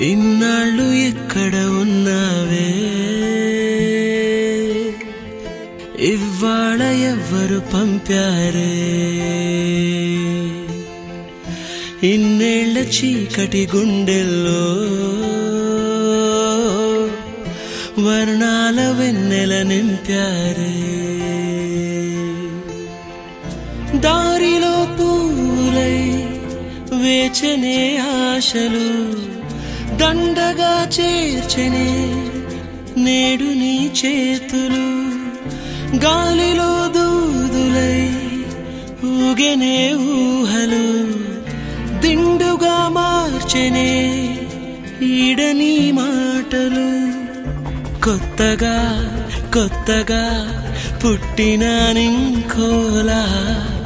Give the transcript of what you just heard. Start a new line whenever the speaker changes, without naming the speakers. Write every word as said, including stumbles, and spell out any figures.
ఇన్నాళ్ళు ఎక్కడ ఉన్నావే ఇవ్వాళ ఎవ్వరు పంపారే ఇన్నేళ్ల చీకటి గుండెల్లో వర్ణాల వెన్నెల నింపారే దారిలో పూలై వేచనే ఆశలు దండగా చేర్చనే నేడు నీ చేతులు గాలిలో దూదులై ఊగెనే ఊహలు దిండుగా మార్చెనే ఈడని మాటలు కొత్తగా కొత్తగా పుట్టిన నింకోలా